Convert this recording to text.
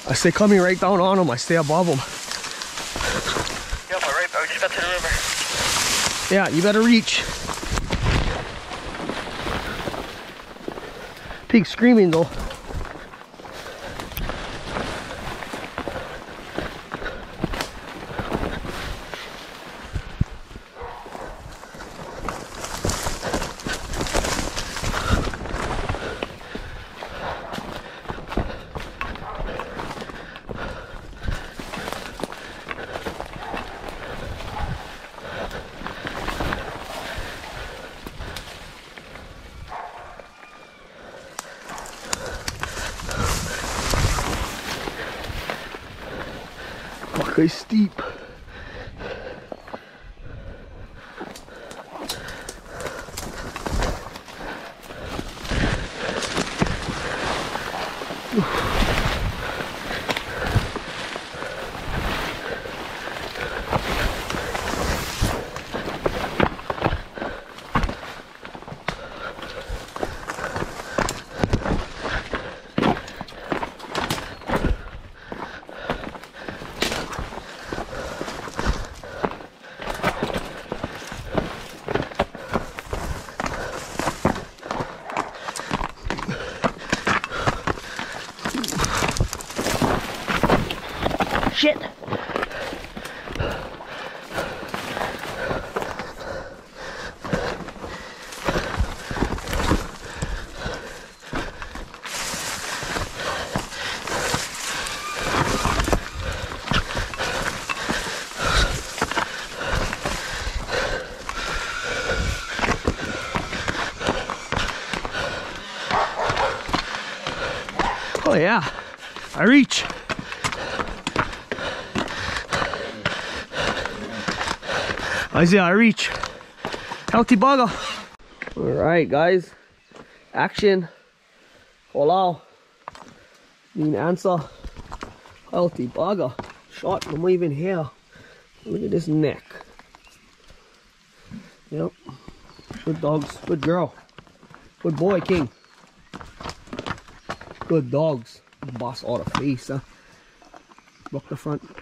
I stay coming right down on them. I stay above them. Yeah, all right. I just got to the river. Yeah, you better reach. Pig screaming though. Fuck, it's steep. Shit. Oh yeah, I reach. Isaiah, I reach. Healthy bugger. Alright guys, action. Holau. Mean answer. Healthy bugger. Shot from even here. Look at this neck. Yep. Good dogs. Good girl. Good boy, King. Good dogs. Boss all the face, huh? Look the front.